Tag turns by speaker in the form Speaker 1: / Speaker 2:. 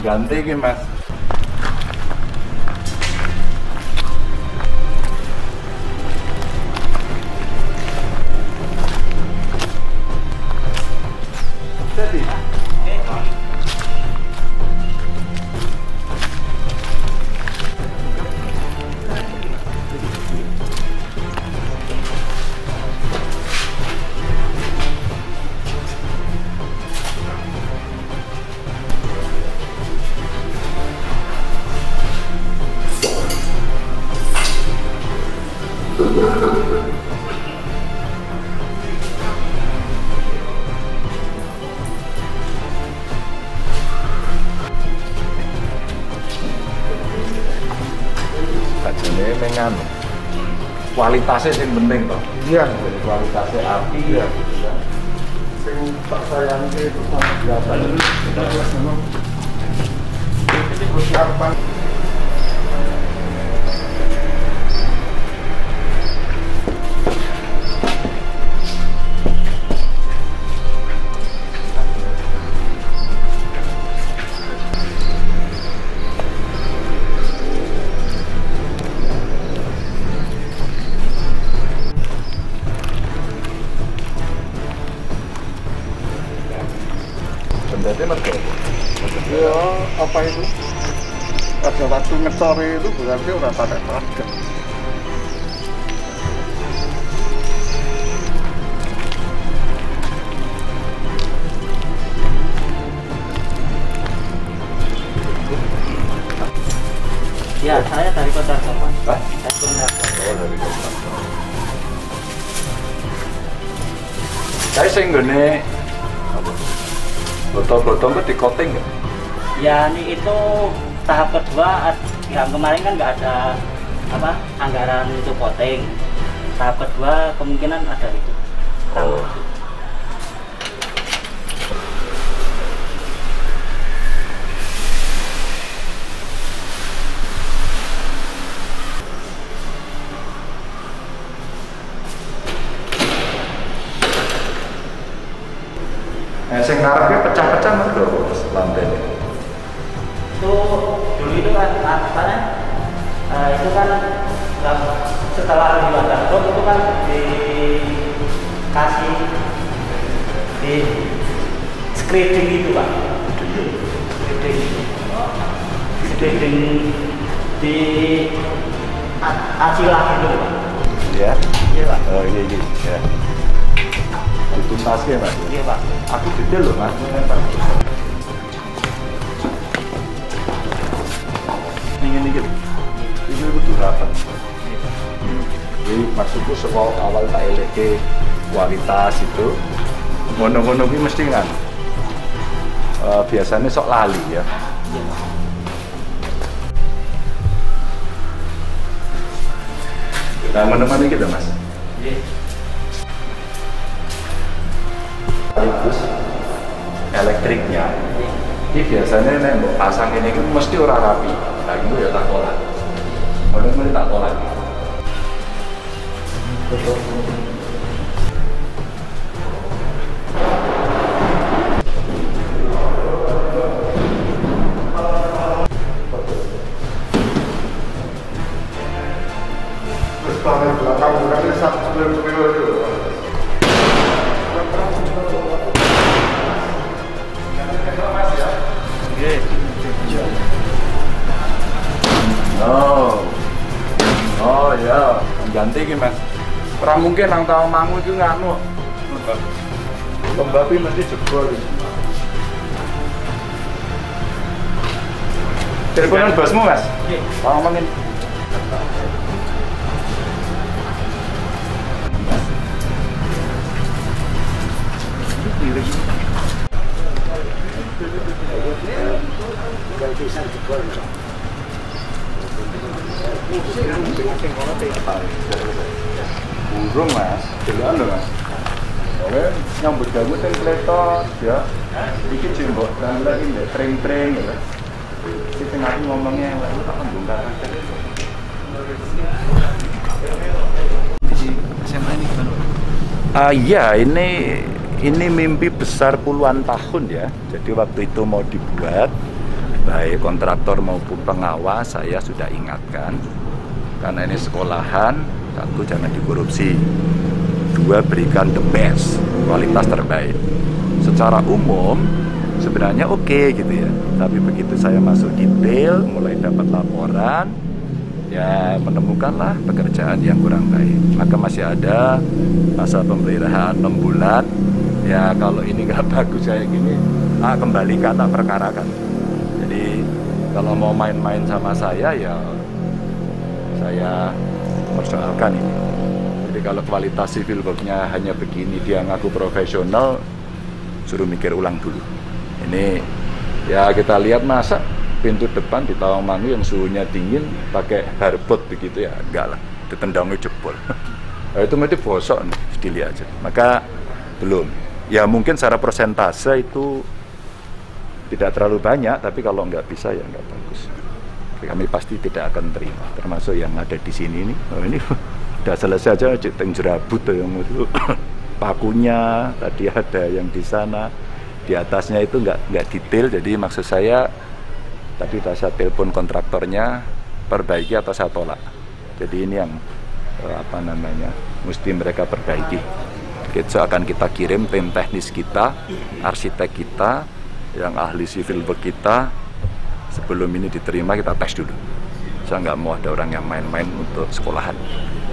Speaker 1: ganti iki Mas. Jadi ini mengan kualitasnya sing penting toh.
Speaker 2: Iya,
Speaker 1: Jadi kualitasnya api
Speaker 2: iya.
Speaker 1: ya.
Speaker 2: Sing tak sayangi itu sama biasa ini kita kelas memang persiapan.
Speaker 1: Bendete mergo.
Speaker 2: Ya, apa itu? Pada waktu ngecore itu berarti udah pada target.
Speaker 3: Ya, saya dari Kota Bapak.
Speaker 1: Hah?
Speaker 3: Dari Kota Bapak.
Speaker 1: Oh, dari kota. Saya sing nggone apa? Botol-botol itu di coating nggak?
Speaker 3: Ya, ini itu tahap kedua. Yang kemarin kan nggak ada apa anggaran untuk coating. Tahap kedua kemungkinan ada itu.
Speaker 1: Oh. Sing ngarepnya pecah-pecah mergo lantainya.
Speaker 3: Itu dulu itu kan katanya itu kan setelah dibuat itu kan dikasih di screening itu Pak. Screening di asilah itu Pak.
Speaker 1: Ya.
Speaker 3: Iya Pak.
Speaker 1: Oh iya iya. Ya. Dituntasnya Mas.
Speaker 3: Iya Pak.
Speaker 1: Aku detail loh Mas. Ini gitu. Ini kudu rapat. Jadi maksudku soal awal tak eleke kualitas itu, ngono-ngono ki mesti kan. Biasanya sok lali ya. Nah, mana-mana gitu Mas.
Speaker 3: Iya.
Speaker 1: Sekaligus elektriknya. Ini biasanya nek mbok pasang ini kan mesti ora rapi. Nah, itu ya tak tolak. Mulai tak tolak.
Speaker 2: Terus paling belakang bukannya satu kilo itu.
Speaker 1: Oh ya, ganti iki Mas. Ora mungkin nang tau mangu iki nganu. Lembapi mesti jebol. Teleponan bosmu Mas?
Speaker 3: Nggih.
Speaker 1: Ngomongin. Burung Mas, jalan lho Mas. Oke, nyambut gawe teng kletot ya. Iki jembok dan lagi ya tring-tring ya. Si tengah ngomongnya lagi tak bongkar.
Speaker 4: SMA ini gimana?
Speaker 1: Iya, ini mimpi besar puluhan tahun ya. Jadi waktu itu mau dibuat, baik kontraktor maupun pengawas saya sudah ingatkan, karena ini sekolahan, satu jangan dikorupsi, dua berikan the best, kualitas terbaik. Secara umum sebenarnya oke gitu ya, tapi begitu saya masuk detail, mulai dapat laporan, ya menemukanlah pekerjaan yang kurang baik. Maka masih ada masa pemeliharaan 6 bulan. Ya kalau ini nggak bagus kayak gini, kembalikan, tak perkarakan. Jadi kalau mau main-main sama saya, ya saya persoalkan ini. Jadi kalau kualitas civil work-nya hanya begini, dia ngaku profesional, suruh mikir ulang dulu. Ini ya kita lihat, masa pintu depan di Tawangmangu yang suhunya dingin pakai harbot begitu, ya enggak lah, ditendangnya jebol. Nah, itu mesti bosok nih, dilihat aja. Maka belum. Ya mungkin secara persentase itu tidak terlalu banyak, tapi kalau nggak bisa ya nggak bagus. Kami pasti tidak akan terima, termasuk yang ada di sini ini. Oh, ini udah selesai aja, ceteng jerabut yang itu. Pakunya tadi ada yang di sana, di atasnya itu nggak detail. Jadi maksud saya tadi saya telepon kontraktornya, perbaiki atau saya tolak. Jadi ini yang mesti mereka perbaiki. Itu akan kita kirim tim teknis kita, arsitek kita, yang ahli civil work kita. Sebelum ini diterima kita tes dulu. Saya nggak mau ada orang yang main-main untuk sekolahan.